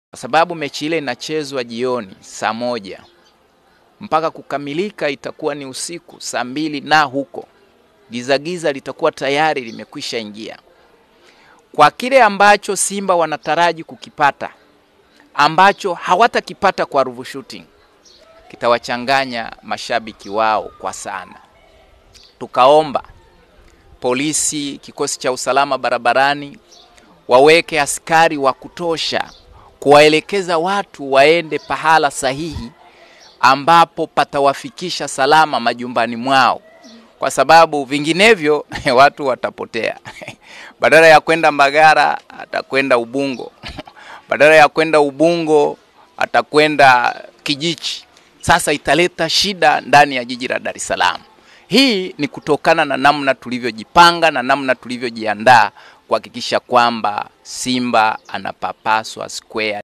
Kwa sababu mechi ile inachezwa jioni saa 1 mpaka kukamilika itakuwa ni usiku saa 2 na huko giza litakuwa tayari limekwisha ingia. Kwa kile ambacho Simba wanataraji kukipata, ambacho hawatakipata kwa Ruvu Shooting, kitawachanganya mashabiki wao kwa sana. Tukaomba polisi, kikosi cha usalama barabarani waweke askari wa kutosha kuwaelekeza watu waende pahala sahihi ambapo patawafikisha salama majumbani mwao, kwa sababu vinginevyo watu watapotea. Badala ya kwenda Mbagara atakwenda Ubungo, badala ya kwenda Ubungo atakwenda Kijichi. Sasa italeta shida ndani ya jiji la Dar es Salaam. Hii ni kutokana na namna tulivyojipanga na namna tulivyojiandaa kuhakikisha kwamba Simba anapapaswa square.